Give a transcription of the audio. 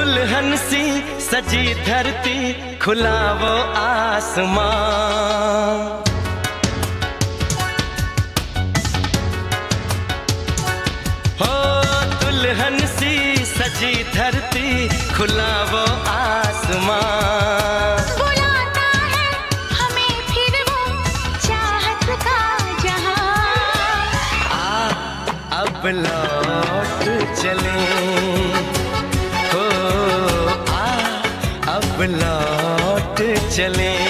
दुल्हन सी सजी धरती, खुला वो आसमां। हो दुल्हन सी सजी धरती, खुला वो आसमां। बुलाता है हमें फिर वो चाहत का जहां। अब लौट चले, हो अब लौट चले।